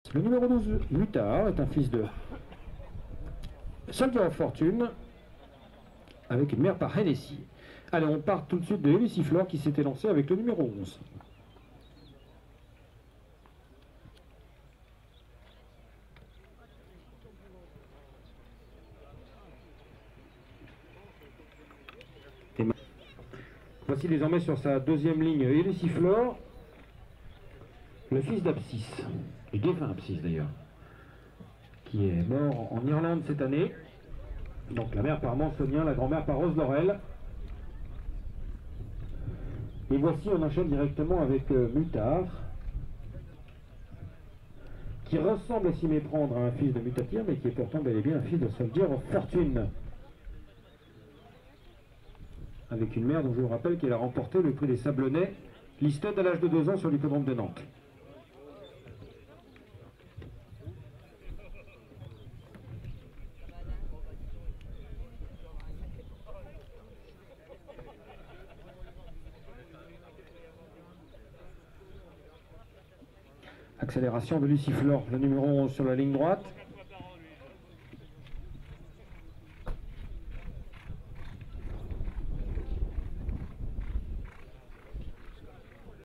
Le numéro 12, Mutard, est un fils de Soldier of Fortune, avec une mère par Hennessy. Allez, on part tout de suite de Luciflore qui s'était lancé avec le numéro 11. Voici désormais sur sa deuxième ligne Luciflore, le fils d'Abscis, du défunt Abscis d'ailleurs, qui est mort en Irlande cette année. Donc la mère par Mansonien, la grand-mère par Rose Laurel. Et voici, on enchaîne directement avec Mutard, qui ressemble à s'y méprendre à un fils de Mutatir, mais qui est pourtant bel et bien un fils de Soldier of Fortune. Avec une mère dont je vous rappelle qu'elle a remporté le prix des Sablonnets, listed à l'âge de 2 ans sur l'hippodrome de Nantes. Accélération de Luciflore, le numéro 11 sur la ligne droite.